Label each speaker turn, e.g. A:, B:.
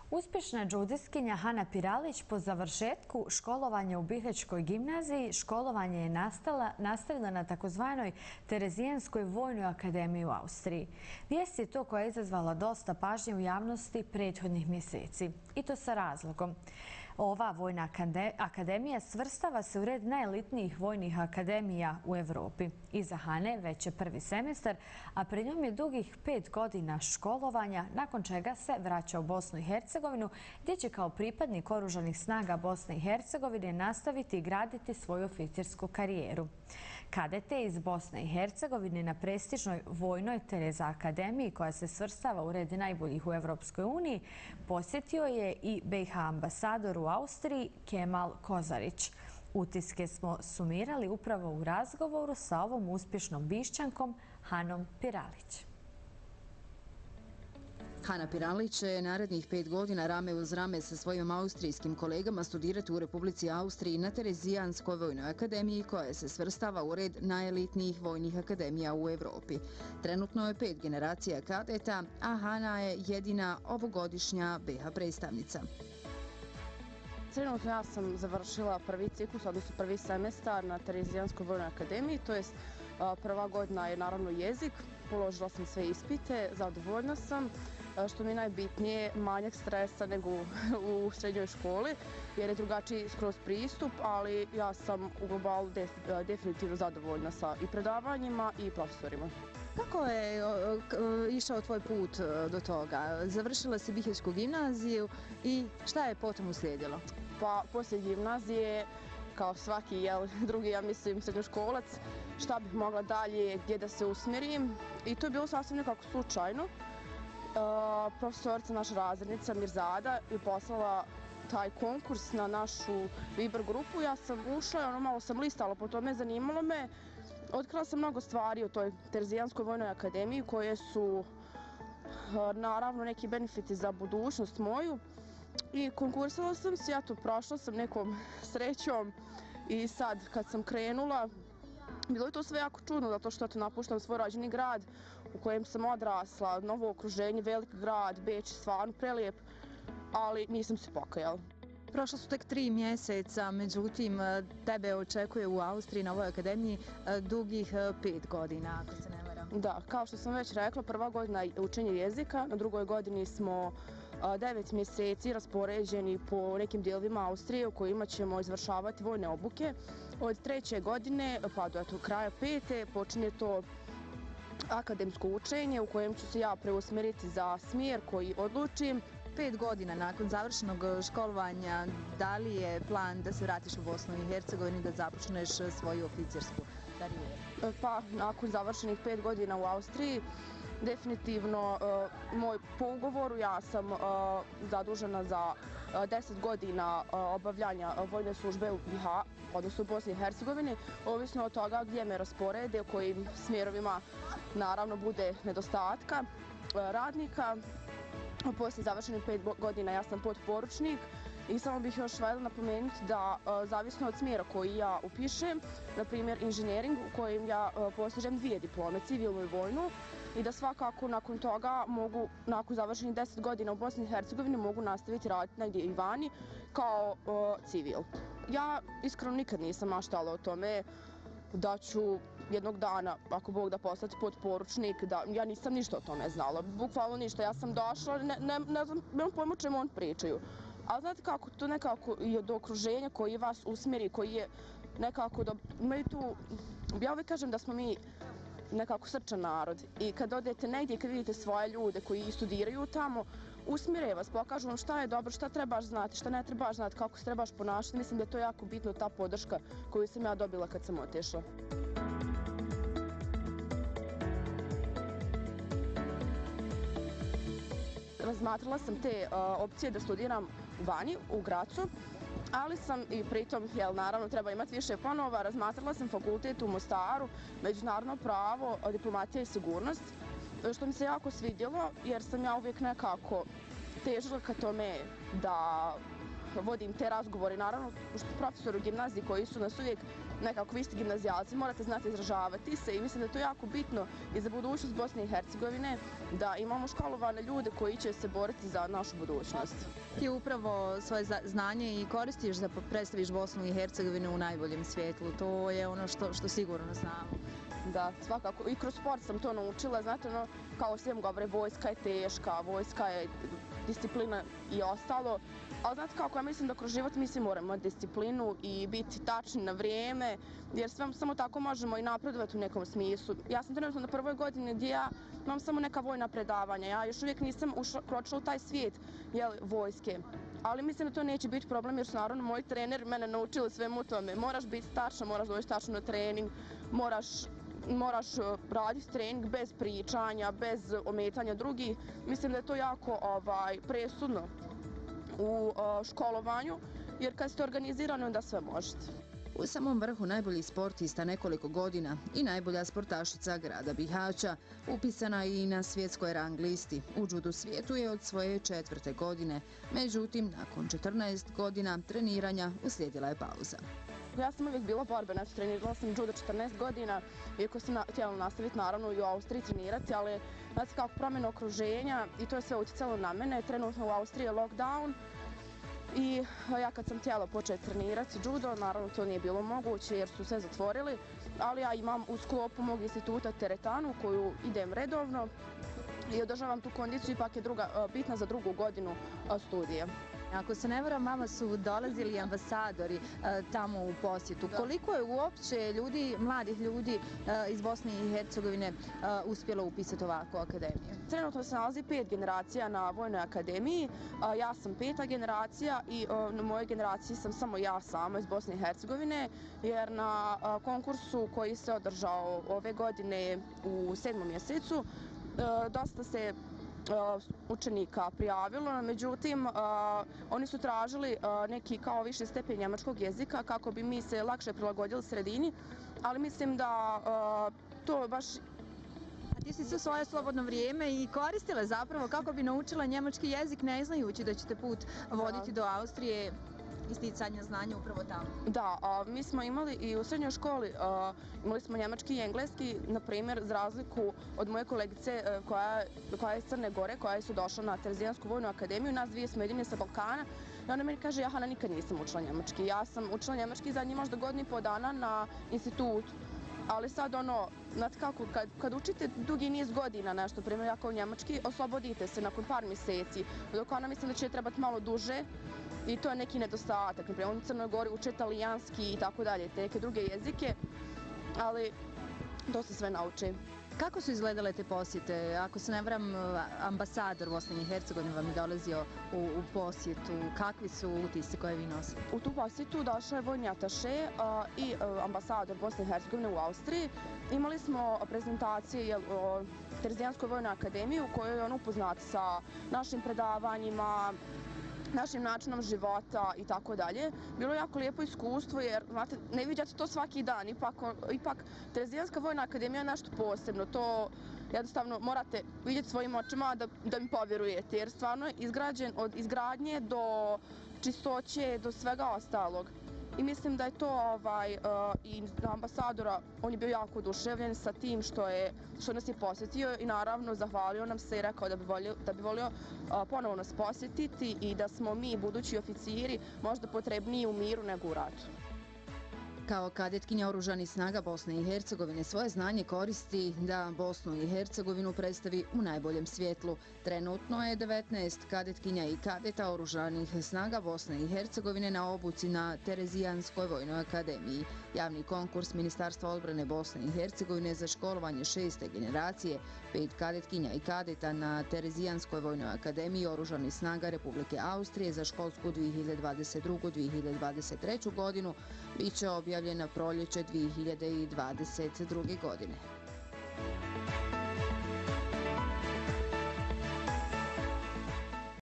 A: Uspješna džudiskinja Hana Piralić po završetku školovanja u Bihaćkoj gimnaziji školovanje je nastavila na takozvanoj Terezijanskoj vojnoj akademiji u Austriji. Vijest je to koja je izazvala dosta pažnje u javnosti prethodnih mjeseci. I to sa razlogom. Ova vojna akademija svrstava se u red najelitnijih vojnih akademija u Evropi. Iza Hane već je prvi semestar, a pred njom je dugih 5 godina školovanja, nakon čega se vraća u Bosnu i Hercegovinu, gdje će kao pripadnik oružanih snaga Bosne i Hercegovine nastaviti i graditi svoju oficirsku karijeru. Kadete iz Bosne i Hercegovine na prestižnoj vojnoj Tereza akademiji, koja se svrstava u red najboljih u Evropskoj uniji, posjetio je i BiH ambasador u Austriji Kemal Kozarić. Utiske smo sumirali upravo u razgovoru sa ovom uspješnom Bišćankom Hanom Piralić.
B: Hana Piralić će narednih 5 godina rame uz rame sa svojim austrijskim kolegama studirati u Republici Austriji na Terezijanskoj vojnoj akademiji, koja se svrstava u red najelitnijih vojnih akademija u Evropi. Trenutno je 5 generacija kadeta, a Hana je jedina ovogodišnja BiH predstavnica.
C: Trenutno ja sam završila prvi ciklus, odnosno prvi semestar na Terezijanskoj vojnoj akademiji, to jest prva godina je naravno jezik, položila sam sve ispite, zadovoljna sam, što mi je najbitnije, manjak stresa nego u srednjoj školi, jer je drugačiji skroz pristup, ali ja sam u globalu definitivno zadovoljna sa i predavanjima i profesorima.
B: Kako je išao tvoj put do toga? Završila si Bihaćku gimnaziju i šta je potom uslijedilo?
C: Pa poslije gimnazije, kao svaki drugi, ja mislim, srednjoškolac, šta bih mogla dalje, gdje da se usmjerim, i to je bilo sasvim nekako slučajno. Profesorica, naša razrednica Mirzada, je poslala taj konkurs na našu Viber grupu. Ja sam ušla, malo sam listala, po tome zanimalo me. Otkrila sam mnogo stvari o toj Terezijanskoj vojnoj akademiji koje su naravno neki benefiti za budućnost moju. I konkursala sam se, ja to prošla sam nekom srećom, i sad kad sam krenula, bilo je to sve jako čudno, zato što napuštam svoj rođeni grad u kojem sam odrasla, novo okruženje, velik grad, Beč, stvarno prelijep, ali nisam se pokajala.
B: Prošla su tek 3 mjeseca, međutim, tebe očekuje u Austriji na ovoj akademiji dugih 5 godina, ako se ne varam.
C: Da, kao što sam već rekla, prva godina je učenje jezika, na drugoj godini smo 9 mjeseci raspoređeni po nekim dijelovima Austrije u kojima ćemo izvršavati vojne obuke. Od 3. godine pa do kraja 5. počinje to akademsko učenje u kojem ću se ja preusmjeriti za smjer koji odlučim.
B: 5 godina nakon završenog školovanja, da li je plan da se vratiš u Bosnu i Hercegovini, da započneš svoju oficirsku karijeru?
C: Pa, nakon završenih 5 godina u Austriji, definitivno po ugovoru ja sam zadužena za 10 godina obavljanja vojne službe u BiH, odnosno u Bosni i Hercegovini, ovisno od toga gdje me rasporede, u kojim smjerovima naravno bude nedostatka radnika. Poslije završenih 5 godina ja sam potporučnik i samo bih još valjda napomenuti da zavisno od smjera koji ja upišem, na primjer inženjering u kojem ja postižem 2 diplome, civilnu i vojnu, i da svakako nakon toga mogu, nakon završenih 10 godina u Bosni i Hercegovini, mogu nastaviti raditi negdje i vani kao civil. Ja iskreno nikad nisam maštala o tome da ću jednog dana, ako Bog da, postati potporučnik, da ja nisam ništa o tome znala, bukvalno ništa. Ja sam došla, ne znam, nemam pojma o čemu on pričaju. Ali znate kako, to nekako je do okruženja koji vas usmjeri, koji je nekako da imaju tu, ja uvijek kažem da smo mi nekako srčan narod, i kad odete negdje i kad vidite svoje ljude koji studiraju tamo, usmjere vas, pokažu vam šta je dobro, šta trebaš znati, šta ne trebaš znati, kako se trebaš ponašati. Mislim da je to jako bitno, ta podrška koju sam ja dobila kad sam otišla. Razmatrala sam te opcije da studiram vani, u Gracu, ali sam i pritom, naravno treba imati više planova, razmatrala sam fakultet u Mostaru, međunarodno pravo, diplomatija i sigurnost, što mi se jako svidjelo, jer sam ja uvijek nekako težila ka tome da vodim te razgovore. Naravno, profesori u gimnaziji koji su nas uvijek nekako vi ste gimnazijalci, morate znati izražavati se i mislim da je to jako bitno i za budućnost Bosne i Hercegovine, da imamo školovane ljude koji će se boriti za našu budućnost.
B: Ti upravo svoje znanje i koristiš da predstaviš Bosnu i Hercegovinu u najboljem svjetlu. To je ono što sigurno znamo.
C: Da, svakako. I kroz sport sam to naučila. Znate, ono, kao svem govore, vojska je teška, vojska je disciplina i ostalo. Ali znate kako, ja mislim da kroz život mi svi moramo imati disciplinu i biti tačni na vrijeme, jer samo tako možemo i napredovati u nekom smislu. Ja sam trenutno na prvoj godini gdje ja imam samo neka vojna predavanja. Ja još uvijek nisam kročila u taj svijet vojske. Ali mislim da to neće biti problem jer su naravno moji treneri mene naučili svemu tome. Moraš biti tačan, moraš doći tačno na trening, moraš raditi trening bez pričanja, bez ometanja drugih. Mislim da je to jako presudno u školovanju, jer kad ste organizirani onda sve možete.
B: U samom vrhu najbolji sportista nekoliko godina i najbolja sportašica grada Bihaća, upisana i na svjetskoj rang listi. U judu svijetu je od svoje 4. godine, međutim, nakon 14 godina treniranja uslijedila je pauza.
C: Ja sam uvijek bila borbena, trenirala sam judo 14 godina, iako sam htjela nastaviti naravno i u Austriji trenirati, ali znate kako promjena okruženja i to je sve utjecalo na mene. Trenutno u Austriji je lockdown i ja kad sam htjela početi trenirati judo, naravno to nije bilo moguće jer su sve zatvorili, ali ja imam u sklopu mog instituta teretanu koju idem redovno i održavam tu kondiciju, ipak je bitna za drugu godinu studija.
B: Ako se ne varam, vama su dolazili ambasadori tamo u posjetu. Koliko je uopće mladih ljudi iz Bosne i Hercegovine uspjelo upisati ovakvu akademiju?
C: Trenutno se nalazi 5 generacija na Vojnoj akademiji. Ja sam 5. generacija i na mojoj generaciji sam samo ja sama iz Bosne i Hercegovine, jer na konkursu koji se održao ove godine u 7. mjesecu dosta se učenika prijavilo, međutim oni su tražili neki kao više stepen njemačkog jezika kako bi mi se lakše prilagodili sredini, ali mislim da to baš...
B: A ti si sve svoje slobodno vrijeme i koristila zapravo kako bi naučila njemački jezik ne znajući da ćete put voditi do Austrije i sticanja znanja upravo tamo.
C: Da, mi smo imali i u srednjoj školi, imali smo njemački i engleski, na primjer, za razliku od moje kolegice koja je iz Crne Gore, koja su došla na Terezijansku vojnu akademiju, nas dvije smo jedine sa Balkana, i ona meni kaže, ja Hana nikad nisam učila njemački. Ja sam učila njemački zadnji možda godinu i pol dana na institutu. Ali sad znate kako, kad učite dugi niz godina nešto, primjer ja kao njemački, oslobodite se nakon par mjeseci, dok ona mislim da će trebati malo duže i to je neki nedostatak. Naprimjer, u Crnoj Gori uče italijanski i tako dalje, te neke druge jezike, ali to se sve nauči.
B: Kako su izgledale te posjete? Ako se ne varam, ambasador Bosne i Hercegovine vam je dolazio u posjetu. Kakvi su utisci koje vi nosite?
C: U tu posjetu došao je vojni ataše i ambasador Bosne i Hercegovine u Austriji. Imali smo prezentacije o Terezijanskoj vojnoj akademiji u kojoj je on upoznat sa našim predavanjima, našim načinom života i tako dalje. Bilo je jako lijepo iskustvo jer, znate, ne viđate to svaki dan. Ipak Terezijanska vojna akademija je nešto posebno. To jednostavno morate vidjeti svojim očima da mi povjerujete jer stvarno je izgrađen od izgradnje do čistoće, do svega ostalog. I mislim da je to i ambasadora, on je bio jako oduševljen sa tim što nas je posjetio i naravno zahvalio nam se i rekao da bi volio ponovo nas posjetiti i da smo mi, budući oficiri, možda potrebniji u miru nego u ratu.
B: Kao kadetkinja Oružanih snaga Bosne i Hercegovine svoje znanje koristi da Bosnu i Hercegovinu predstavi u najboljem svjetlu. Trenutno je 19 kadetkinja i kadeta Oružanih snaga Bosne i Hercegovine na obuci na Terezijanskoj vojnoj akademiji. Javni konkurs Ministarstva odbrane Bosne i Hercegovine za školovanje 6. generacije, 5 kadetkinja i kadeta na Terezijanskoj vojnoj akademiji Oružanih snaga Republike Austrije za školsku 2022-2023 godinu biće objavljena proljeće 2022. godine.